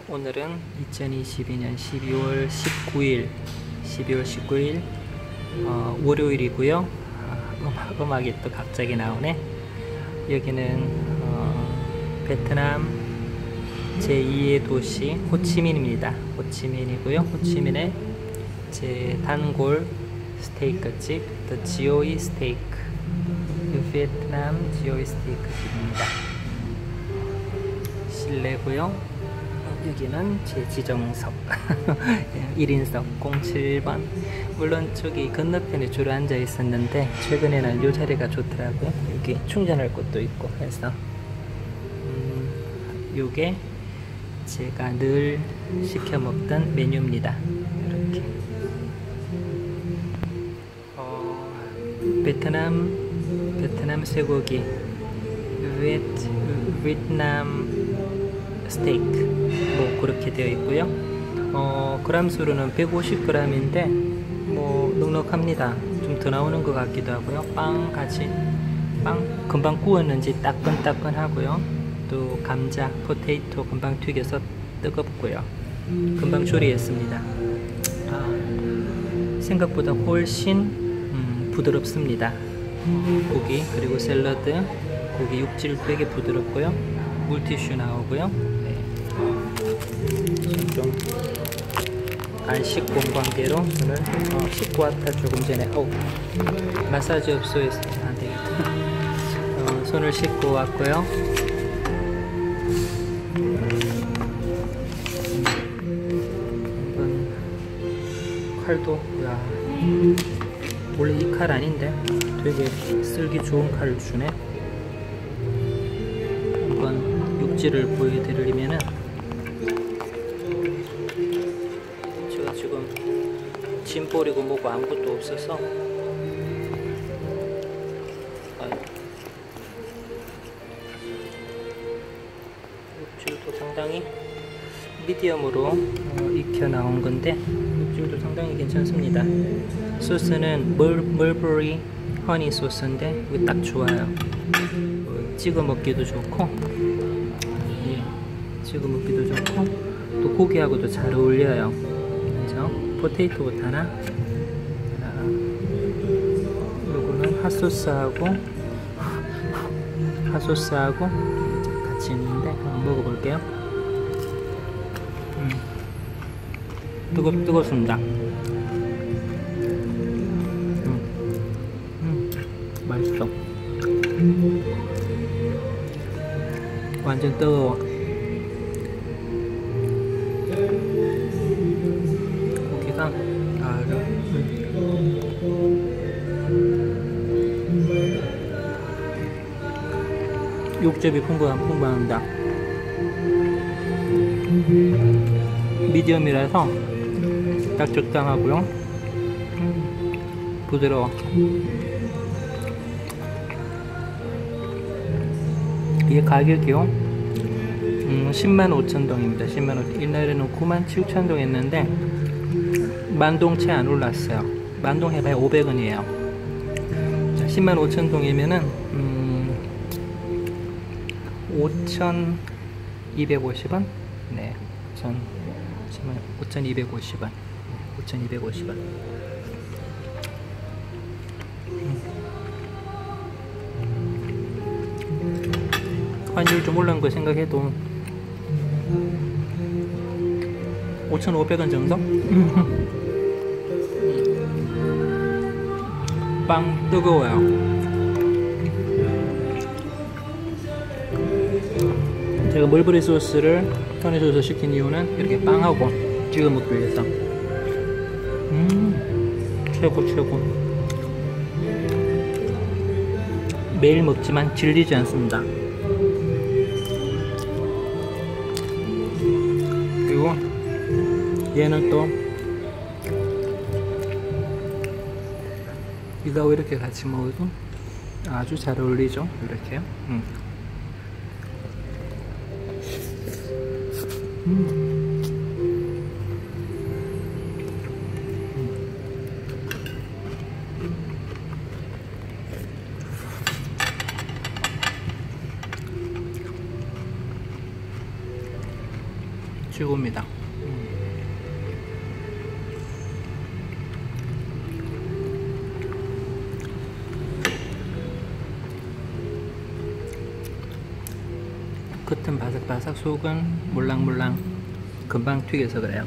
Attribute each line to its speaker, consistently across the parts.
Speaker 1: 오늘은 2022년 12월 19일 월요일이고요. 음악이 또 갑자기 나오네. 여기는 베트남 제2의 도시 호치민입니다. 호치민이고요. 호치민의 제 단골 스테이크집 The Goi Steak, 베트남 지오이 스테이크 집입니다. 실내고요. 여기는 제 지정석 1인석 07번. 물론 저기 건너편에 주로 앉아 있었는데 최근에는 이 자리가 좋더라고요. 여기 충전할 곳도 있고 해서 요게 제가 늘 시켜 먹던 메뉴입니다. 이렇게 베트남 쇠고기 베트남 스테이크 뭐 그렇게 되어 있고요. 그램 수로는 150g인데 뭐 넉넉합니다. 좀 더 나오는 것 같기도 하고요. 빵 금방 구웠는지 따끈따끈하고요. 또 감자, 포테이토 금방 튀겨서 뜨겁고요. 금방 조리했습니다. 생각보다 훨씬 부드럽습니다. 고기 그리고 샐러드, 고기 육질 되게 부드럽고요. 물티슈 나오고요. 네. 좀 안 씻고 온 관계로 오늘 씻고 왔다 조금 전에. 마사지 업소에서 안 되겠다. 손을 씻고 왔고요. 칼도 원래 이 칼 아닌데 되게 쓸기 좋은 칼을 주네. 한번 육질을 보여드리면은 제가 지금 짐볼이고 뭐고 아무것도 없어서 육질도 상당히 미디엄으로 익혀 나온 건데 육질도 상당히 괜찮습니다. 소스는 멀버리 허니 소스인데 이거 딱 좋아요. 찍어 먹기도 좋고, 찍어 먹기도 좋고, 또 고기하고도 잘 어울려요. 그죠? 포테이토부터 하나. 요거는 핫소스하고 같이 있는데 한번 먹어볼게요. 뜨겁습니다. 맛있어. 완전 뜨거워. 고기가 육즙이 풍부합니다. 미디엄이라서 딱 적당하고요. 부드러워. 이게 가격이요 105,000동입니다 105,000동. 옛날에는 97,000동 했는데 만동 채 안 올랐어요. 만동 해봐야 500원이에요 105,000동이면은 5,250원? 네, 5,250원. 5,250원. 환율 좀 올라온 거 생각해도 5,500원 정도? 빵 뜨거워요. 제가 멀버리 소스를 허니 소스 시킨 이유는 이렇게 빵하고 찍어 먹기 위해서. 최고. 매일 먹지만 질리지 않습니다. 그리고 얘는 또 이거하고 이렇게 같이 먹어도 아주 잘 어울리죠. 이렇게요. 최고입니다. 겉은 바삭바삭, 속은 몰랑몰랑. 금방 튀겨서 그래요.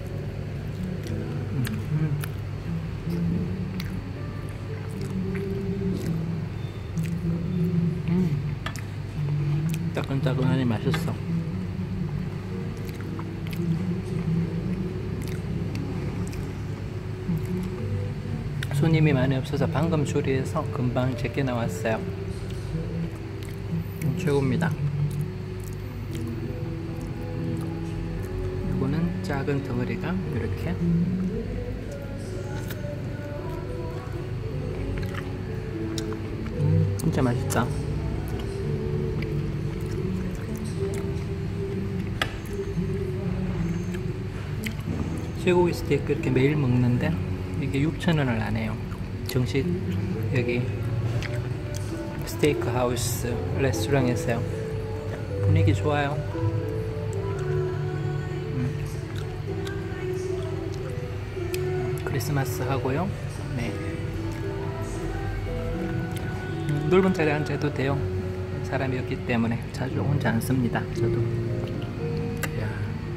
Speaker 1: 따끈따끈하니 맛있어. 손님이 많이 없어서 방금 조리해서 금방 제게 나왔어요. 최고입니다. 이거는 작은 덩어리가 이렇게 진짜 맛있다. 쇠고기 스테이크 이렇게 매일 먹는데 이게 6,000원을 안 해요. 정식 여기 스테이크 하우스 레스토랑에서요. 분위기 좋아요. 크리스마스 하고요. 네. 넓은 자리에 앉아도 돼요. 사람이 없기 때문에 자주 혼자 앉습니다. 저도. 이야.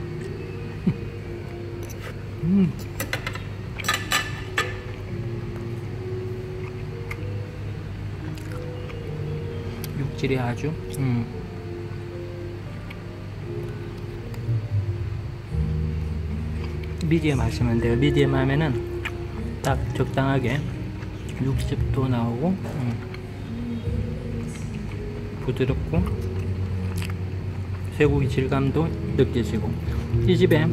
Speaker 1: 육질이 아주 미디엄 하시면 돼요. 미디엄 하면은 딱 적당하게 육즙도 나오고 부드럽고 쇠고기 질감도 느껴지고. 이 집에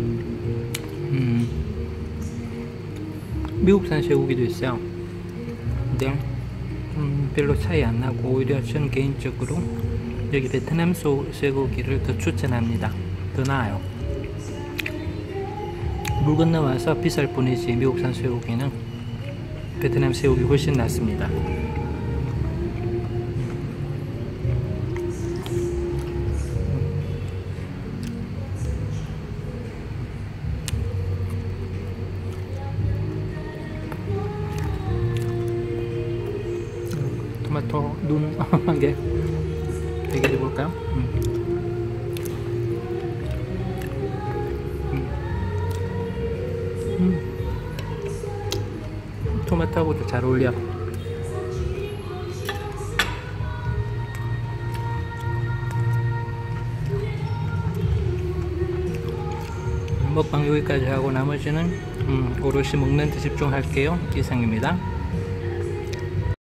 Speaker 1: 미국산 쇠고기도 있어요. 근데 별로 차이 안 나고 오히려 저는 개인적으로 여기 베트남 쇠고기를 더 추천합니다. 더 나아요. 물 건너와서 비쌀 뿐이지 미국산 쇠고기는 베트남 쇠고기 훨씬 낫습니다. 토마토 눈 한 개 얘기해 볼까요? 토마토하고도 잘 어울려. 먹방 여기까지 하고 나머지는 오롯이 먹는 데 집중할게요. 이상입니다.